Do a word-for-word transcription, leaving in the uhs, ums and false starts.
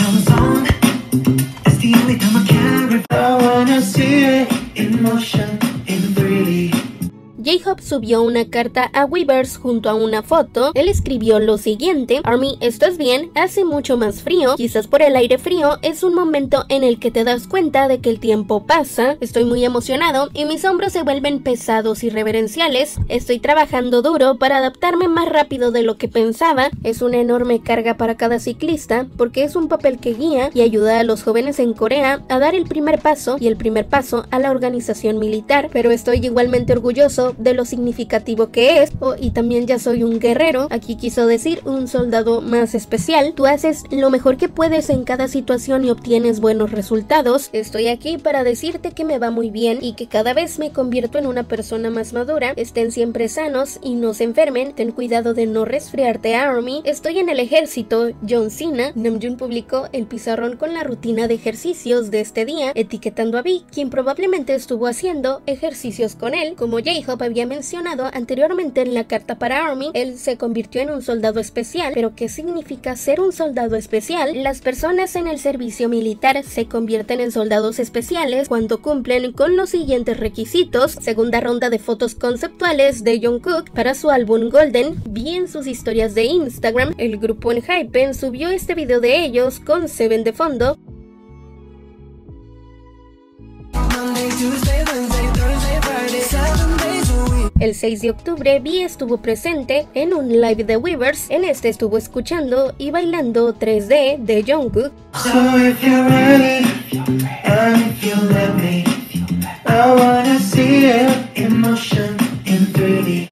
comes on. It's the only time I can. I wanna see it in motion in three D. J-Hope subió una carta a Weverse junto a una foto. Él escribió lo siguiente: Army, ¿estás bien? Hace mucho más frío. Quizás por el aire frío es un momento en el que te das cuenta de que el tiempo pasa. Estoy muy emocionado y mis hombros se vuelven pesados y reverenciales. Estoy trabajando duro para adaptarme más rápido de lo que pensaba. Es una enorme carga para cada ciclista porque es un papel que guía y ayuda a los jóvenes en Corea a dar el primer paso y el primer paso a la organización militar. Pero estoy igualmente orgulloso de lo significativo que es. Oh, y también ya soy un guerrero. Aquí quiso decir un soldado más especial. Tú haces lo mejor que puedes en cada situación y obtienes buenos resultados. Estoy aquí para decirte que me va muy bien y que cada vez me convierto en una persona más madura. Estén siempre sanos y no se enfermen. Ten cuidado de no resfriarte, Army. Estoy en el ejército. John Cena. Namjoon publicó el pizarrón con la rutina de ejercicios de este día, etiquetando a V, quien probablemente estuvo haciendo ejercicios con él. Como J-Hope había mencionado anteriormente en la carta para Army, él se convirtió en un soldado especial. ¿Pero qué significa ser un soldado especial? Las personas en el servicio militar se convierten en soldados especiales cuando cumplen con los siguientes requisitos. Segunda ronda de fotos conceptuales de Jungkook para su álbum Golden. Vi en sus historias de Instagram, el grupo ENHYPEN subió este video de ellos con Seven de fondo. Monday, Tuesday, Wednesday, Thursday, Friday, seven days a week. El seis de octubre, V estuvo presente en un live de Weverse. En este estuvo escuchando y bailando tres D de Jungkook. So if you're ready, and if you let me, I wanna see it in motion in three D.